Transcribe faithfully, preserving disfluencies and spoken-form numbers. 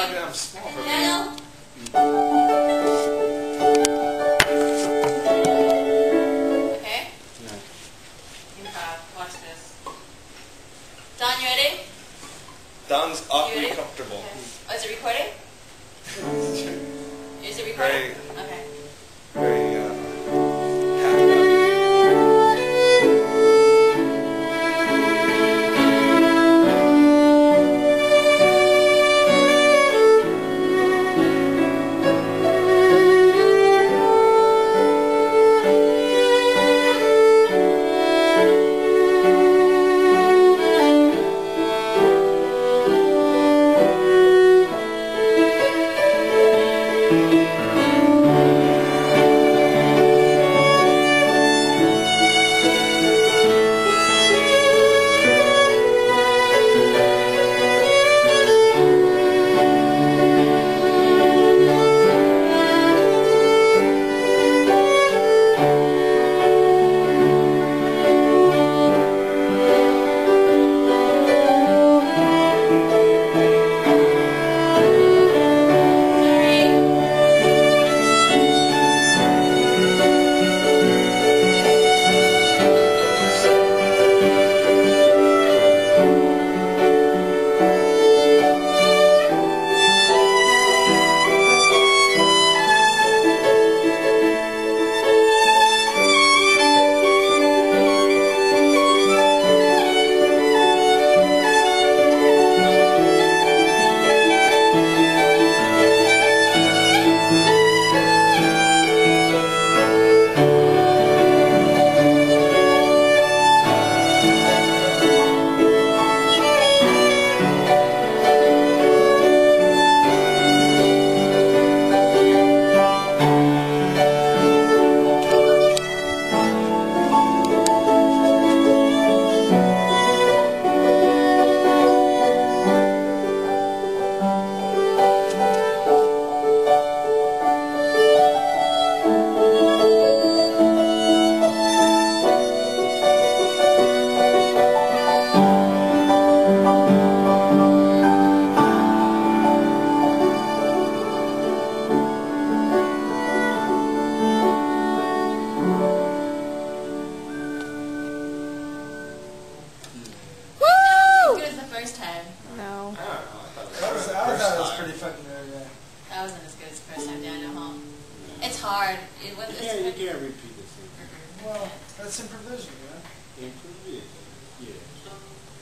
mean, I'm small for Daniel? Okay? No. Improv. Watch this. Don, you ready? Don's You awfully ready? comfortable. Okay. Oh, is it recording? Is it recording? Very, Okay. very, uh, happy. First time. No. I don't know. I thought That was, it I was thought the it was first pretty time. fucking good, yeah. That wasn't as good as the first time, Daniel, huh? It's hard. It was. You It's can't, you hard. can't repeat the same. Mm-mm. Well, that's improvisation, you know? Improvisation, yeah.